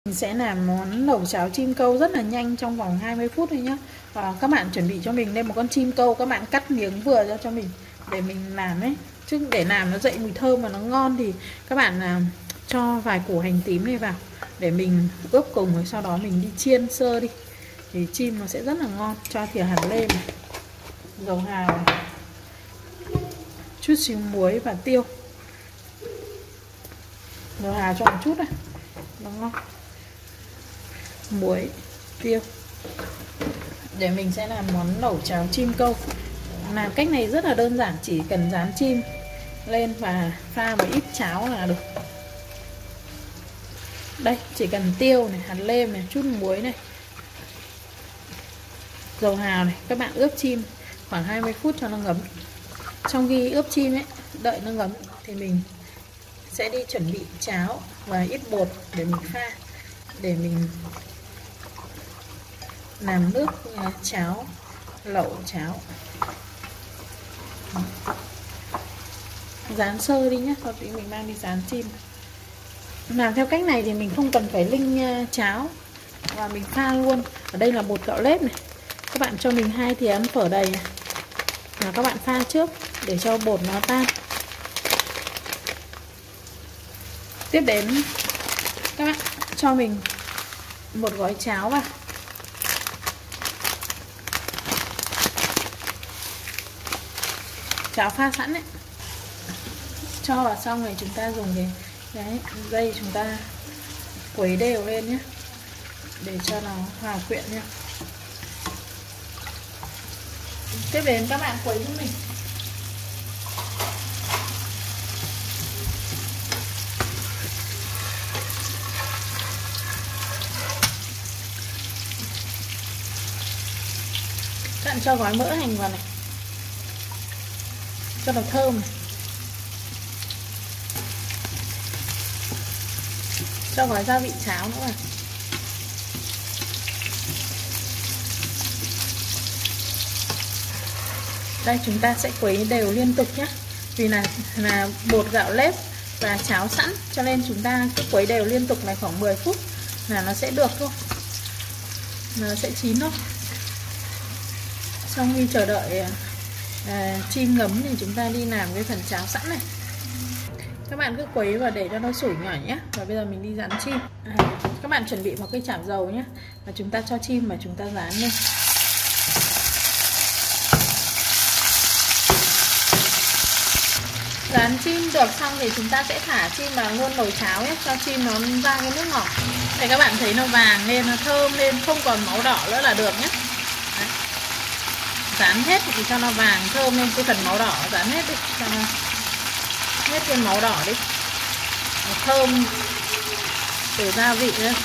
Mình sẽ làm món lẩu cháo chim câu rất là nhanh trong vòng 20 phút thôi nhá. Và các bạn chuẩn bị cho mình đây một con chim câu, các bạn cắt miếng vừa ra cho mình để mình làm ấy. Chứ để làm nó dậy mùi thơm và nó ngon thì các bạn cho vài củ hành tím này vào để mình ướp cùng, rồi sau đó mình đi chiên sơ đi thì chim nó sẽ rất là ngon. Cho thìa hạt lêm, dầu hào, chút xíu muối và tiêu. Dầu hào cho một chút này, nó ngon. Muối, tiêu. Để mình sẽ làm món lẩu cháo chim câu. Làm cách này rất là đơn giản, chỉ cần rán chim lên và pha một ít cháo là được. Đây, chỉ cần tiêu này, hạt lêm này, chút muối này, dầu hào này. Các bạn ướp chim khoảng 20 phút cho nó ngấm. Trong khi ướp chim ấy, đợi nó ngấm thì mình sẽ đi chuẩn bị cháo và ít bột để mình pha, để mình làm nước cháo, lẩu cháo. Rán sơ đi nhé, sau tí mình mang đi rán chim. Làm theo cách này thì mình không cần phải linh cháo và mình pha luôn. Ở đây là bột gạo lếp này. Các bạn cho mình 2 thìa ăn phở đầy này. Và các bạn pha trước để cho bột nó tan. Tiếp đến các bạn cho mình một gói cháo vào. Cháo pha sẵn đấy. Cho vào xong rồi chúng ta dùng cái dây chúng ta quấy đều lên nhé, để cho nó hòa quyện nha. Tiếp đến các bạn quấy giúp mình. Các bạn cho gói mỡ hành vào này cho nó thơm này. Cho gói gia vị cháo nữa vào. Đây, chúng ta sẽ quấy đều liên tục nhé. Vì là bột gạo lếp và cháo sẵn, cho nên chúng ta cứ quấy đều liên tục này khoảng 10 phút là nó sẽ được thôi, nó sẽ chín thôi. Trong khi chờ đợi chim ngấm thì chúng ta đi làm cái phần cháo sẵn này. Các bạn cứ quấy và để cho nó sủi nhỏ nhé. Và bây giờ mình đi rán chim. Các bạn chuẩn bị một cái chảo dầu nhé, và chúng ta cho chim và chúng ta rán lên. Rán chim được xong thì chúng ta sẽ thả chim vào luôn nồi cháo nhé, cho chim nó ra cái nước ngọt. Để các bạn thấy nó vàng lên, nó thơm lên, không còn máu đỏ nữa là được nhé. Đấy. Rán hết thì cho nó vàng thơm lên, cái phần máu đỏ rán hết đi, cho nó hết cái máu đỏ đi, nó thơm từ gia vị nữa.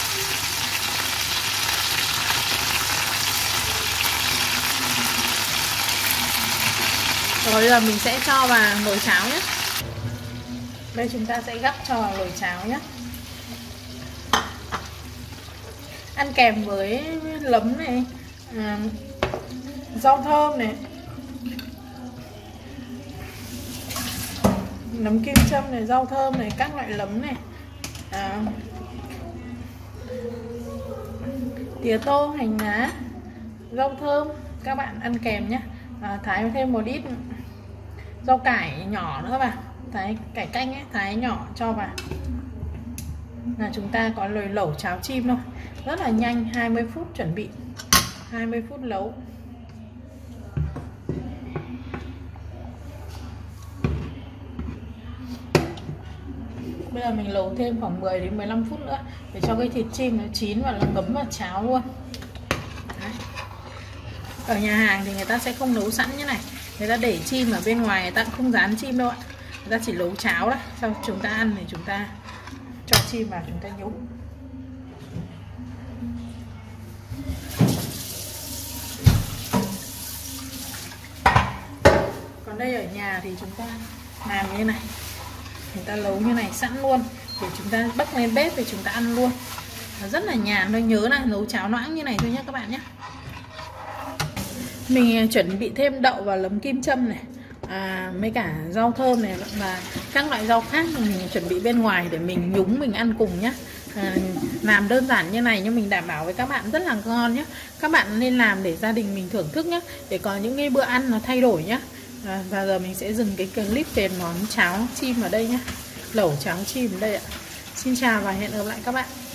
Rồi bây giờ mình sẽ cho vào nồi cháo nhé. Đây chúng ta sẽ gắp cho vào nồi cháo nhé. Ăn kèm với nấm này, rau thơm này, nấm kim châm này, rau thơm này, các loại nấm này, tía tô, hành lá, rau thơm. Các bạn ăn kèm nhé. Thái thêm một ít rau cải nhỏ nữa vào, thái cải canh ấy, thái nhỏ cho vào là chúng ta có nồi lẩu cháo chim thôi. Rất là nhanh, 20 phút chuẩn bị, 20 phút nấu. Bây giờ mình nấu thêm khoảng 10 đến 15 phút nữa để cho cái thịt chim nó chín và nó ngấm vào cháo luôn. Đấy. Ở nhà hàng thì người ta sẽ không nấu sẵn như này, người ta để chim ở bên ngoài, người ta cũng không rán chim đâu ạ. Người ta chỉ nấu cháo đấy, sau chúng ta ăn thì chúng ta cho chim vào, chúng ta nhúng. Còn đây ở nhà thì chúng ta làm như này, người ta nấu như này sẵn luôn để chúng ta bắc lên bếp để chúng ta ăn luôn. Nó rất là nhàn thôi. Nhớ là nấu cháo loãng như này thôi nhé các bạn nhé. Mình chuẩn bị thêm đậu và nấm kim châm này, mấy cả rau thơm này và các loại rau khác mình chuẩn bị bên ngoài để mình nhúng mình ăn cùng nhé. làm đơn giản như này nhưng mình đảm bảo với các bạn rất là ngon nhé. Các bạn nên làm để gia đình mình thưởng thức nhé, để có những cái bữa ăn nó thay đổi nhé. Và giờ mình sẽ dừng cái clip về món cháo chim ở đây nhé, lẩu cháo chim ở đây ạ. Xin chào và hẹn gặp lại các bạn.